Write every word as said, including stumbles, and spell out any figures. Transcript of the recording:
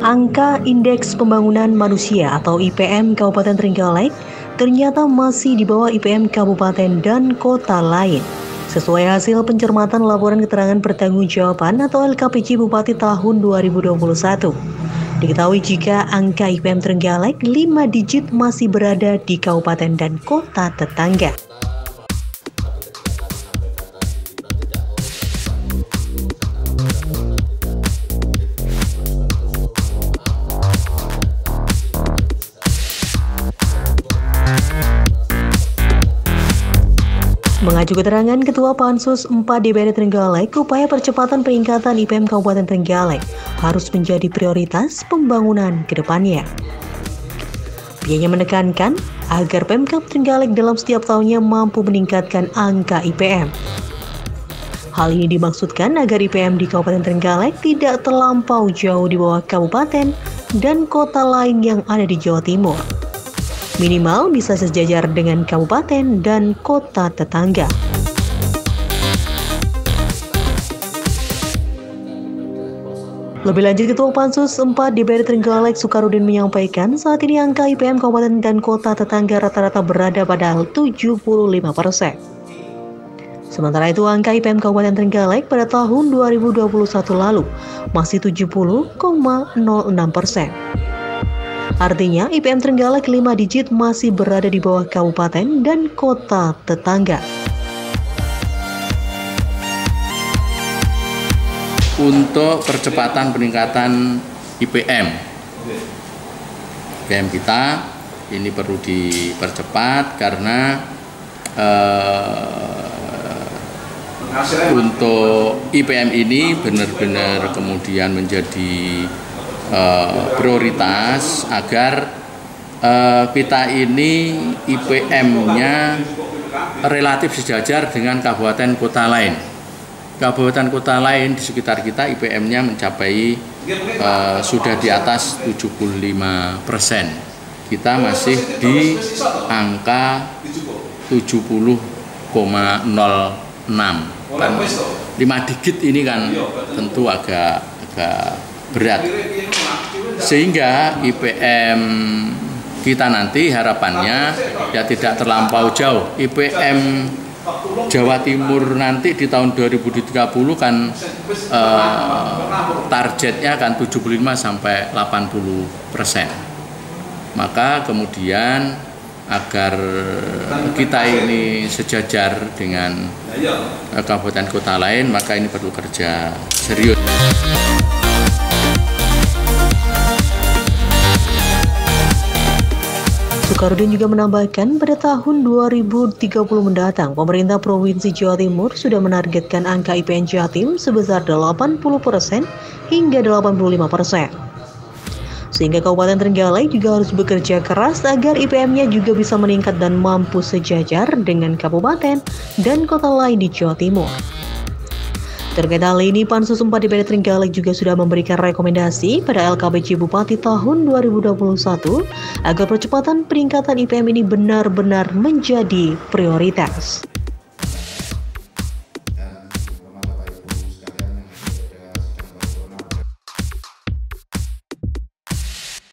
Angka Indeks Pembangunan Manusia atau I P M Kabupaten Trenggalek ternyata masih di bawah I P M kabupaten dan kota lain. Sesuai hasil pencermatan laporan keterangan pertanggungjawaban atau L K P J Bupati tahun dua ribu dua puluh satu. Diketahui jika angka I P M Trenggalek lima digit masih berada di kabupaten dan kota tetangga. Mengacu keterangan Ketua Pansus empat D P R D Trenggalek, upaya percepatan peningkatan I P M Kabupaten Trenggalek harus menjadi prioritas pembangunan ke depannya. Pihaknya menekankan agar Pemkab Trenggalek dalam setiap tahunnya mampu meningkatkan angka I P M. Hal ini dimaksudkan agar I P M di Kabupaten Trenggalek tidak terlampau jauh di bawah kabupaten dan kota lain yang ada di Jawa Timur. Minimal bisa sejajar dengan kabupaten dan kota tetangga. Lebih lanjut, Ketua Pansus empat D P R D Trenggalek Sukarudin menyampaikan saat ini angka I P M kabupaten dan kota tetangga rata-rata berada pada tujuh puluh lima persen. Sementara itu angka I P M Kabupaten Trenggalek pada tahun dua ribu dua puluh satu lalu masih tujuh puluh koma nol enam persen. Artinya I P M Trenggalek lima digit masih berada di bawah kabupaten dan kota tetangga. Untuk percepatan peningkatan I P M, I P M kita ini perlu dipercepat karena eh, untuk I P M ini benar-benar kemudian menjadi Uh, prioritas agar uh, kita ini I P M-nya relatif sejajar dengan kabupaten kota lain. Kabupaten kota lain di sekitar kita I P M-nya mencapai uh, sudah di atas tujuh puluh lima persen. Kita masih di angka tujuh puluh koma nol enam. Kan lima digit ini kan tentu agak agak berat, sehingga I P M kita nanti harapannya ya tidak terlampau jauh. I P M Jawa Timur nanti di tahun dua ribu tiga puluh kan eh, targetnya kan tujuh puluh lima sampai delapan puluh persen. Maka kemudian agar kita ini sejajar dengan eh, kabupaten kota lain, maka ini perlu kerja serius. Sukarudin juga menambahkan pada tahun dua ribu tiga puluh mendatang, pemerintah Provinsi Jawa Timur sudah menargetkan angka I P M Jatim sebesar delapan puluh persen hingga delapan puluh lima persen. Sehingga Kabupaten Trenggalek juga harus bekerja keras agar I P M-nya juga bisa meningkat dan mampu sejajar dengan kabupaten dan kota lain di Jawa Timur. Terkait hal ini, Pansus empat D P R D Trenggalek juga sudah memberikan rekomendasi pada L K P J Bupati tahun dua ribu dua puluh satu agar percepatan peningkatan I P M ini benar-benar menjadi prioritas.